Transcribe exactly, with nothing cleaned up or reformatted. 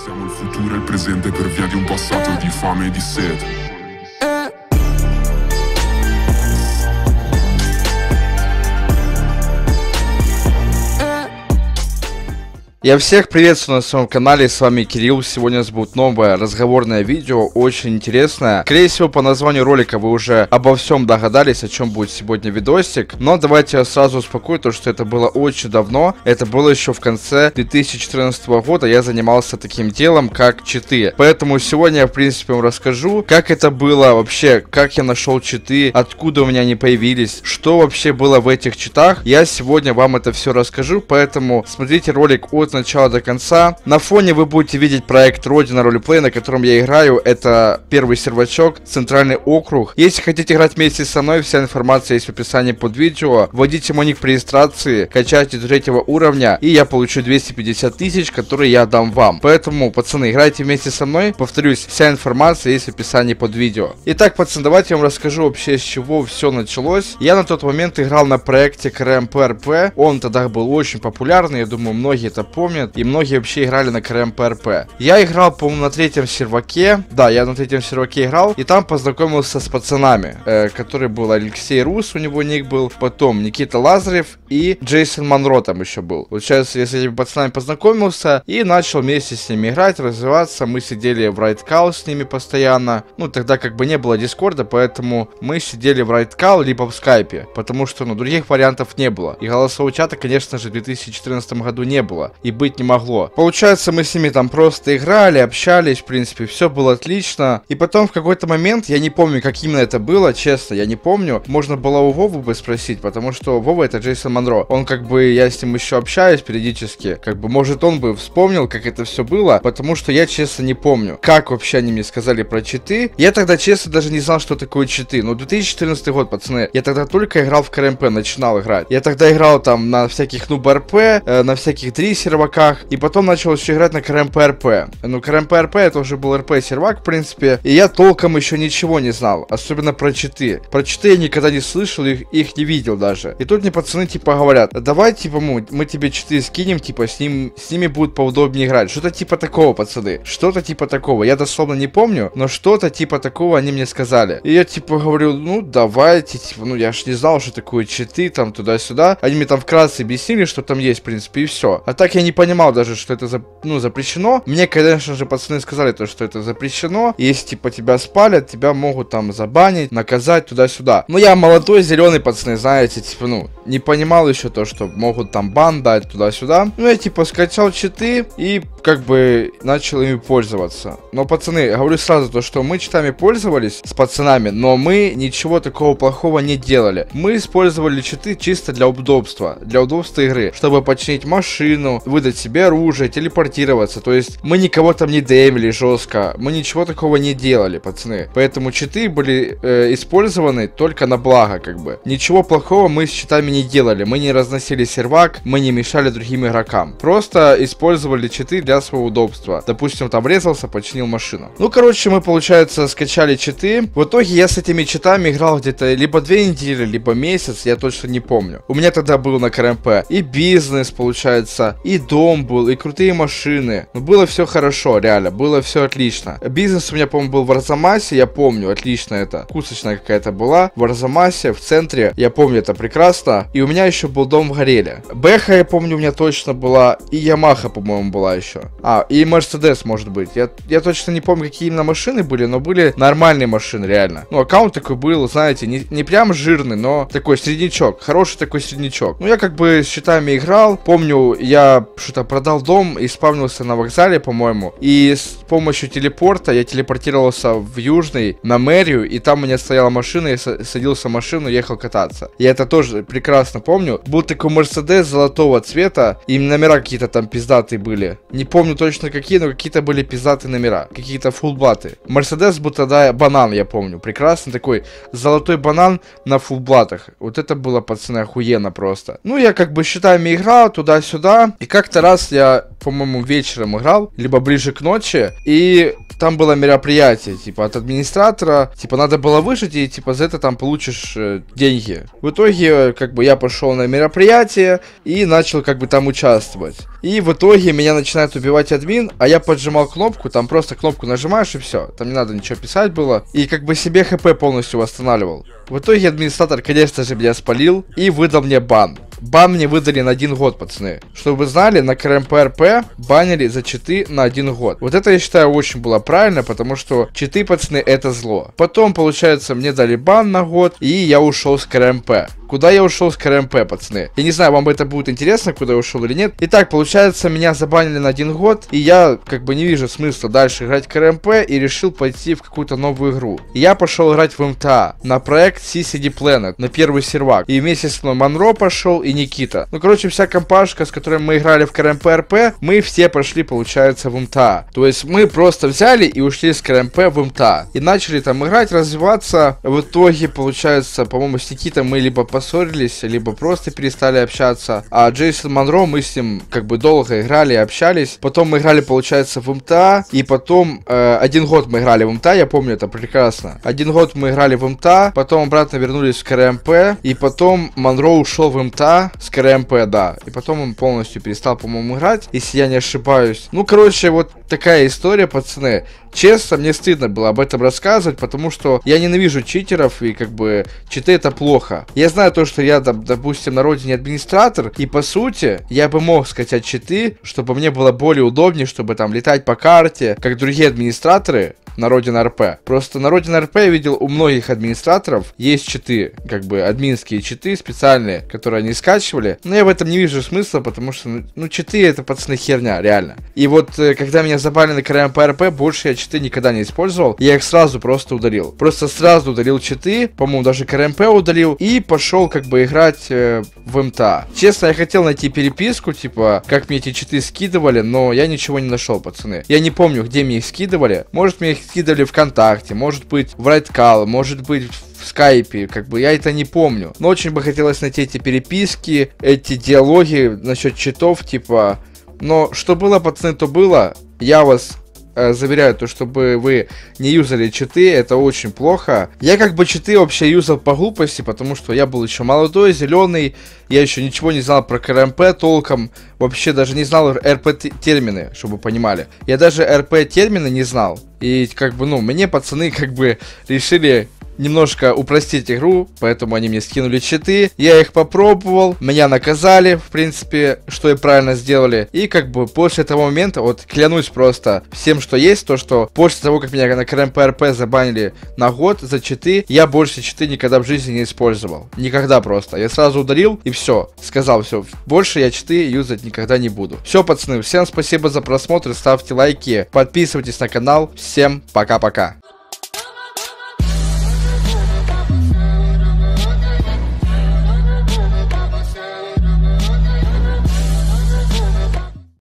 Siamo il futuro e il presente per via di un passato di fame e di sete. Я всех приветствую на своем канале, с вами Кирилл. Сегодня у нас будет новое разговорное видео, очень интересное. Скорее всего, по названию ролика вы уже обо всем догадались, о чем будет сегодня видосик. Но давайте я сразу успокою, то что это было очень давно. Это было еще в конце две тысячи четырнадцатого года. Я занимался таким делом, как читы. Поэтому сегодня я, в принципе, вам расскажу, как это было вообще, как я нашел читы, откуда у меня они появились, что вообще было в этих читах. Я сегодня вам это все расскажу, поэтому смотрите ролик от начала до конца. На фоне вы будете видеть проект Родина Ролеплей, на котором я играю. Это первый сервачок, центральный округ. Если хотите играть вместе со мной, вся информация есть в описании под видео. Вводите мой ник при регистрации, качайте до третьего уровня, и я получу двести пятьдесят тысяч, которые я дам вам. Поэтому, пацаны, играйте вместе со мной. Повторюсь, вся информация есть в описании под видео. Итак, пацаны, давайте я вам расскажу вообще, с чего все началось. Я на тот момент играл на проекте КРМПРП. Он тогда был очень популярный, я думаю, многие это помнят, и многие вообще играли на КРМПРП. Я играл, по-моему, на третьем серваке. Да, я на третьем серваке играл, и там познакомился с пацанами, э, который был Алексей Рус, у него ник был, потом Никита Лазарев и Джейсон Монро там еще был. Вот сейчас я с этими пацанами познакомился и начал вместе с ними играть, развиваться. Мы сидели в райдкал с ними постоянно. Ну, тогда как бы не было дискорда, поэтому мы сидели в райдкал либо в скайпе, потому что, ну, других вариантов не было. И голосового чата, конечно же, в две тысячи четырнадцатом году не было. И быть не могло. Получается, мы с ними там просто играли, общались, в принципе, все было отлично. И потом в какой-то момент, я не помню, как именно это было, честно, я не помню. Можно было у Вовы бы спросить, потому что Вова — это Джейсон Монро. Он как бы, я с ним еще общаюсь периодически, как бы, может, он бы вспомнил, как это все было, потому что я, честно, не помню, как вообще они мне сказали про читы. Я тогда, честно, даже не знал, что такое читы. Но две тысячи четырнадцатый год, пацаны, я тогда только играл в КРМП, начинал играть. Я тогда играл там на всяких нуб-РП, э, на всяких три серваках, и потом начал еще играть на КРМПРП. Ну, КРМПРП это уже был РП-сервак, в принципе, и я толком еще ничего не знал, особенно про читы. Про читы я никогда не слышал, их, их не видел даже. И тут мне пацаны типа говорят: давай, типа, мы, мы тебе читы скинем, типа, с, ним, с ними будет поудобнее играть. Что-то типа такого, пацаны. Что-то типа такого. Я дословно не помню, но что-то типа такого они мне сказали. И я типа говорю: ну, давайте, типа, ну, я ж не знал, что такое читы, там, туда-сюда. Они мне там вкратце объяснили, что там есть, в принципе, и все. А так я не понимал даже, что это за, ну, запрещено. Мне, конечно же, пацаны сказали то, что это запрещено. Если, типа, тебя спалят, тебя могут там забанить, наказать, туда-сюда. Но я молодой, зеленый, пацаны, знаете, типа, ну, не понимал еще то, что могут там бан дать, туда-сюда. Ну, я, типа, скачал читы и, как бы, начал ими пользоваться. Но, пацаны, говорю сразу то, что мы читами пользовались с пацанами, но мы ничего такого плохого не делали. Мы использовали читы чисто для удобства, для удобства игры, чтобы починить машину, выдать себе оружие, телепортироваться. То есть мы никого там не демили жестко, мы ничего такого не делали, пацаны. Поэтому читы были э, использованы только на благо, как бы. Ничего плохого мы с читами не делали. Мы не разносили сервак, мы не мешали другим игрокам. Просто использовали читы для своего удобства. Допустим, там резался, починил машину. Ну, короче, мы, получается, скачали читы. В итоге я с этими читами играл где-то либо две недели, либо месяц, я точно не помню. У меня тогда был на КРМП и бизнес, получается, и дом был, и крутые машины. Но было все хорошо, реально, было все отлично. Бизнес у меня, по-моему, был в Арзамасе, я помню, отлично это. Вкусочная какая-то была. В Арзамасе, в центре, я помню это прекрасно. И у меня еще был дом в Гореле. Бэха, я помню, у меня точно была. И Ямаха, по-моему, была еще. А, и Мерседес, может быть. Я, я точно не помню, какие именно машины были, но были нормальные машины, реально. Ну, аккаунт такой был, знаете, не, не прям жирный, но такой среднячок. Хороший такой среднячок. Ну, я как бы с счетами играл. Помню, я что-то продал дом и спавнился на вокзале, по-моему. И с помощью телепорта я телепортировался в Южный, на мэрию, и там у меня стояла машина, я садился в машину, ехал кататься. Я это тоже прекрасно помню. Был такой Мерседес золотого цвета, и номера какие-то там пиздатые были. Не помню точно какие, но какие-то были пиздатые номера. Какие-то фулблаты. Мерседес был тогда банан, я помню. Прекрасный такой золотой банан на фулблатах. Вот это было, пацаны, охуенно просто. Ну, я как бы считами играл туда-сюда. И как как-то раз я, по-моему, вечером играл, либо ближе к ночи, и там было мероприятие, типа, от администратора, типа, надо было выжить, и, типа, за это там получишь э, деньги. В итоге, как бы, я пошел на мероприятие и начал, как бы, там участвовать. И в итоге меня начинает убивать админ, а я поджимал кнопку, там просто кнопку нажимаешь и все, там не надо ничего писать было, и, как бы, себе хп полностью восстанавливал. В итоге администратор, конечно же, меня спалил и выдал мне бан. Бан мне выдали на один год, пацаны. Чтобы вы знали, на КРМП-РП банили за читы на один год. Вот это, я считаю, очень было правильно, потому что читы, пацаны, это зло. Потом, получается, мне дали бан на год, и я ушел с КРМП. Куда я ушел с КРМП, пацаны? Я не знаю, вам это будет интересно, куда я ушел или нет. Итак, получается, меня забанили на один год, и я, как бы, не вижу смысла дальше играть в КРМП, и решил пойти в какую-то новую игру. И я пошел играть в МТА, на проект си си ди Planet, на первый сервак. И вместе с мной Монро пошел и Никита. Ну, короче, вся компашка, с которой мы играли в КРМП-РП, мы все пошли, получается, в МТА. То есть мы просто взяли и ушли с КРМП в МТА. И начали там играть, развиваться. В итоге, получается, по-моему, с Никитой мы либо поссорились, либо просто перестали общаться. А Джейсон Монро, мы с ним как бы долго играли и общались. Потом мы играли, получается, в МТА. И потом э, один год мы играли в МТА, я помню это прекрасно. Один год мы играли в МТА, потом обратно вернулись в КРМП. И потом Монро ушел в МТА с КРМП, да. И потом он полностью перестал, по-моему, играть, если я не ошибаюсь. Ну, короче, вот такая история, пацаны. Честно, мне стыдно было об этом рассказывать, потому что я ненавижу читеров, и как бы читы это плохо. Я знаю то, что я, допустим, на родине администратор, и по сути, я бы мог скачать читы, чтобы мне было более удобнее, чтобы там летать по карте, как другие администраторы на родине РП. Просто на родине РП я видел, у многих администраторов есть читы, как бы админские читы специальные, которые они скачивали. Но я в этом не вижу смысла, потому что, ну, ну читы это, пацаны, херня, реально. И вот, когда меня забанили на КРМП-РП, больше я читы никогда не использовал. Я их сразу просто удалил. Просто сразу удалил читы, по-моему, даже КРМП удалил, и пошел как бы играть э, в МТА. Честно, я хотел найти переписку, типа, как мне эти читы скидывали, но я ничего не нашел, пацаны. Я не помню, где мне их скидывали. Может, мне их скидывали ВКонтакте, может быть, в Райткал, может быть, в скайпе, как бы я это не помню. Но очень бы хотелось найти эти переписки, эти диалоги насчет читов, типа. Но что было, пацаны, то было. Я вас э, заверяю, то чтобы вы не юзали читы, это очень плохо. Я как бы читы вообще юзал по глупости, потому что я был еще молодой, зеленый, я еще ничего не знал про КРМП толком, вообще даже не знал РП-термины, чтобы вы понимали. Я даже РП-термины не знал. И как бы, ну, мне пацаны как бы решили немножко упростить игру, поэтому они мне скинули читы, я их попробовал, меня наказали, в принципе, что и правильно сделали, и как бы после того момента, вот клянусь просто всем, что есть, то что после того, как меня на КРМП-РП забанили на год за читы, я больше читы никогда в жизни не использовал, никогда просто, я сразу удалил и все, сказал все, больше я читы юзать никогда не буду. Все, пацаны, всем спасибо за просмотр, ставьте лайки, подписывайтесь на канал, всем пока-пока.